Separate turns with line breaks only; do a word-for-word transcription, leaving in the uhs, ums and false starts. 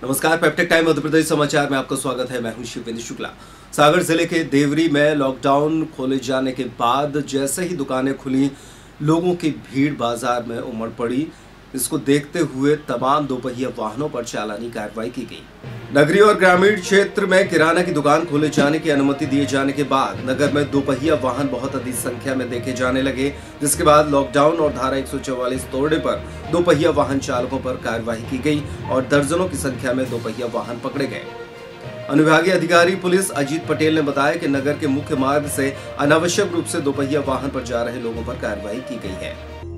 नमस्कार, पेप्टेक टाइम मध्य प्रदेश समाचार में आपका स्वागत है। मैं हूं शिवेंद्र शुक्ला। सागर जिले के देवरी में लॉकडाउन खोले जाने के बाद जैसे ही दुकानें खुली, लोगों की भीड़ बाजार में उमड़ पड़ी। इसको देखते हुए तमाम दोपहिया वाहनों पर चालानी कार्रवाई की गई। नगरीय और ग्रामीण क्षेत्र में किराना की दुकान खोले जाने की अनुमति दिए जाने के बाद नगर में दोपहिया वाहन बहुत अधिक संख्या में देखे जाने लगे, जिसके बाद लॉकडाउन और धारा एक सौ चौवालीस तोड़ने पर दोपहिया वाहन चालकों पर कार्रवाई की गई और दर्जनों की संख्या में दोपहिया वाहन पकड़े गए। अनुविभागीय अधिकारी पुलिस अजीत पटेल ने बताया कि नगर के मुख्य मार्ग से अनावश्यक रूप से दोपहिया वाहन पर जा रहे लोगों पर कार्रवाई की गई है।